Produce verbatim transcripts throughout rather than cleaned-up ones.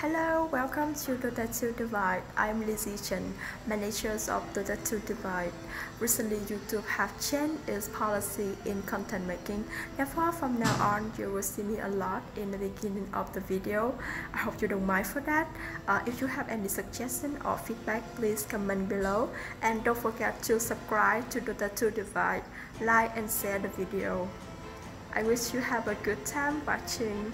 Hello, welcome to Dota two Divide. I'm Lizzie Chen, manager of Dota two Divide. Recently, YouTube have changed its policy in content making. Therefore, from now on, you will see me a lot in the beginning of the video. I hope you don't mind for that. Uh, if you have any suggestion or feedback, please comment below. And don't forget to subscribe to Dota two Divide, like and share the video. I wish you have a good time watching.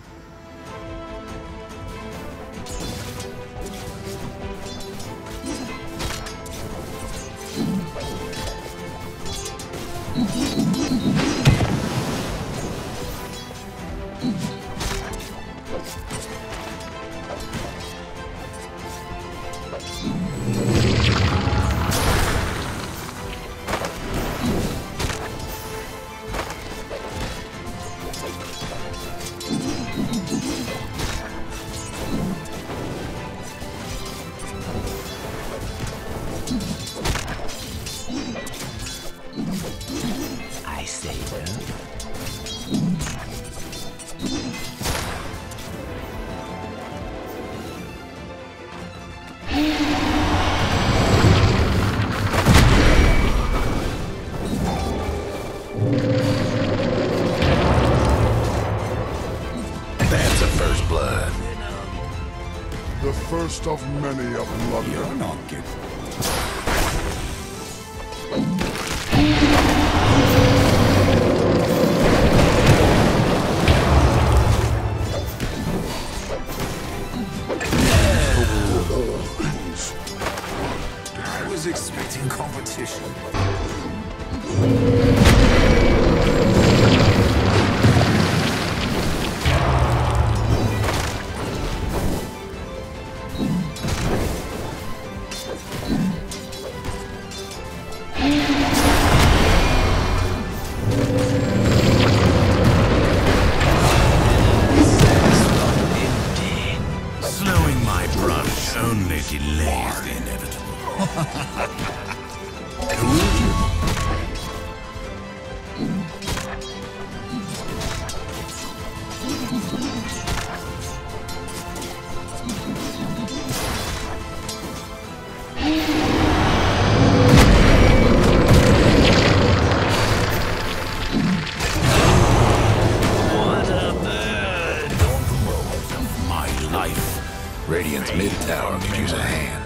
I say no. That's a first blood. The first of many a blood. You're not good. I was expecting competition. Slowing my brush only delays the inevitable. What a bird! Of my life. Radiant's mid tower could use a hand.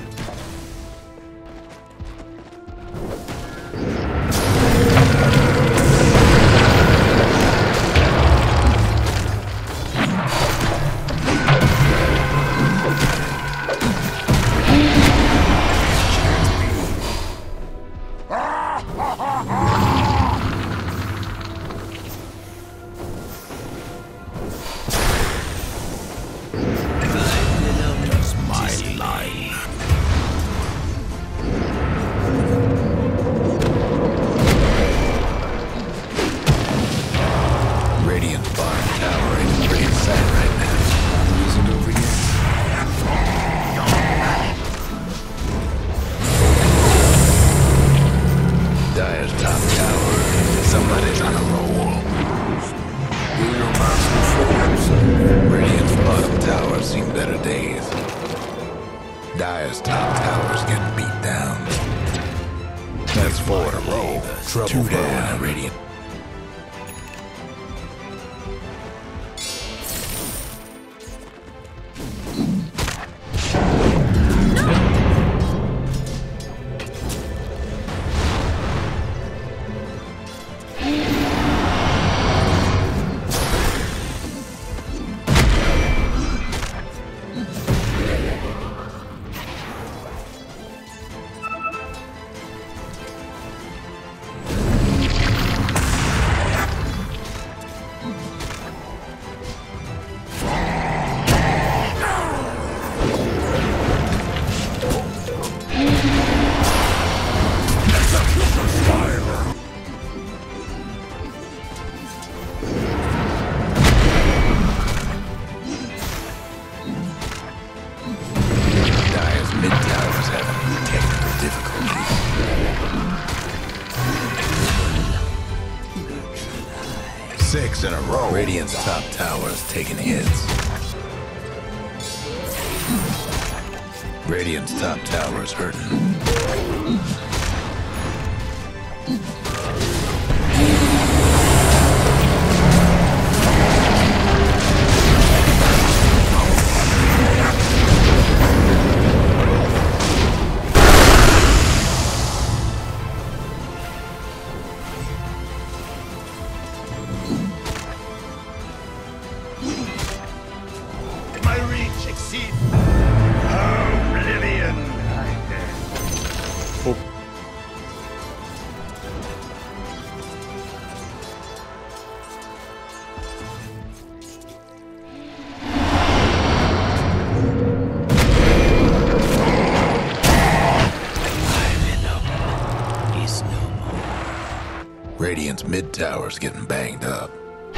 Does my line. Radiant's bottom tower is pretty sad right now. Is it over yet? Dire's top tower. Somebody's on a roll. Radiant's bottom tower seen better days. Dire's top tower's getting beat down. That's four in a row. Trouble down, Radiant. Six in a row. Radiant's top tower is taking hits. Radiant's top tower is hurting. My reach exceeds oblivion. Oh. Is no more. Radiant's mid tower's getting banged up.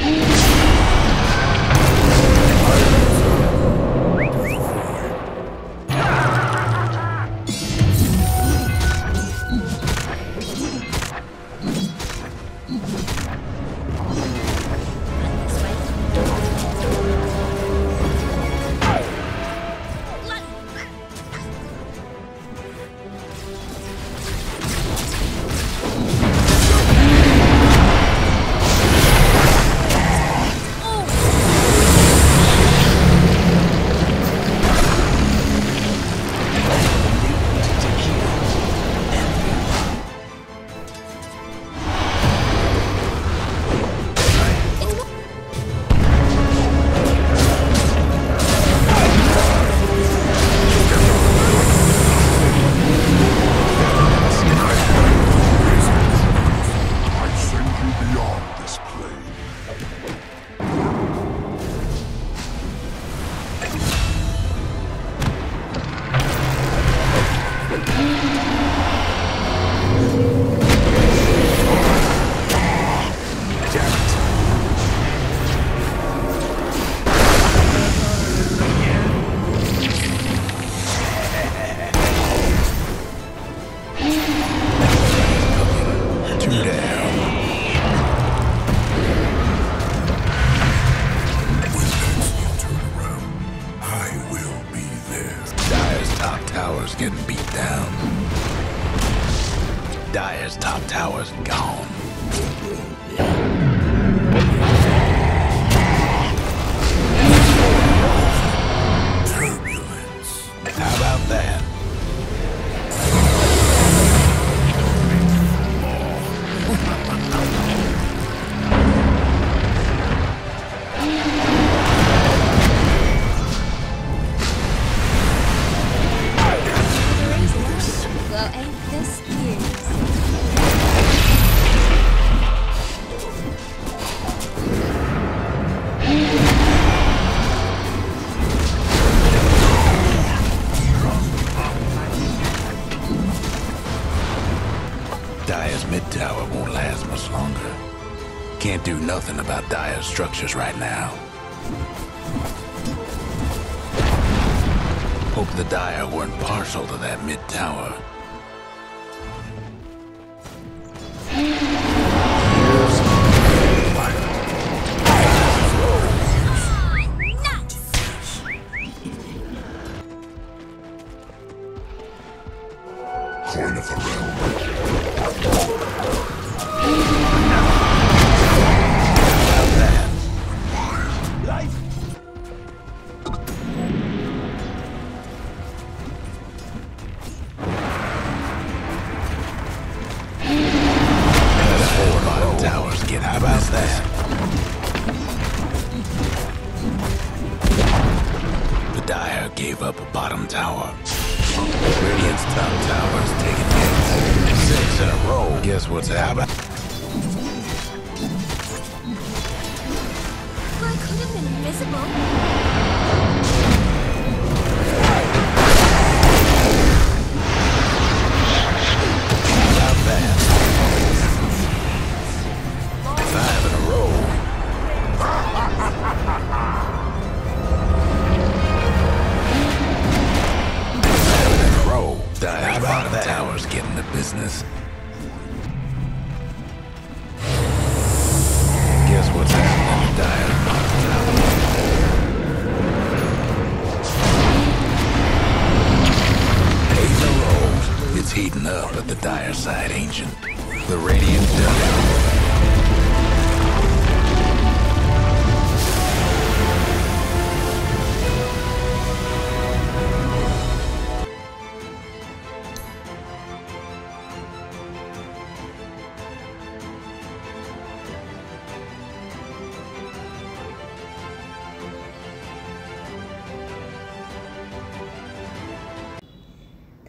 Tower's getting beat down. Dire's top tower's gone. Turbulence. How about that? Well, ain't this cute? Dire's mid tower won't last much longer. Can't do nothing about Dire's structures right now. Hope the Dire weren't partial to that mid tower. Coin of the realm. Towers get how about that? The Dire gave up a bottom tower. Radiant's top tower's taking hits. Six in a row. Guess what's happening? Well, I could have been invisible. About that. Five in a row. Seven in a row. Dire bottom tower's getting the business. Guess what's happening to Dire bottom tower?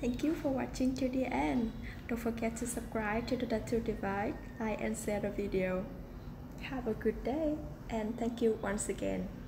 Thank you for watching to the end. Don't forget to subscribe to Dota two Divide, like and share the video. Have a good day and thank you once again.